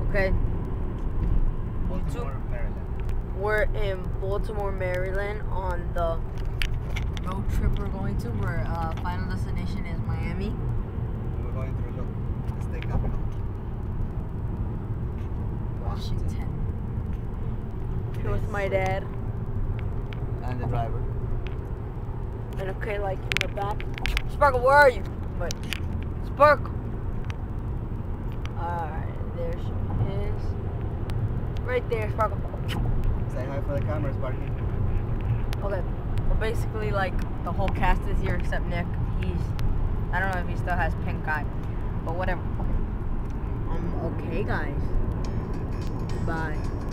Okay. Baltimore, Maryland. We're in Baltimore, Maryland on the road trip we're going to. Where final destination is Miami. We're going through the state capital. Washington. Here with my dad. And the driver. And okay, like in the back. Sparkle, where are you? But Sparkle. Alright, there she is. Right there, Sparkle. Say hi for the camera, Sparky. Okay. Well, basically, like, the whole cast is here except Nick. I don't know if he still has pink eye. But whatever. Okay, guys. Bye.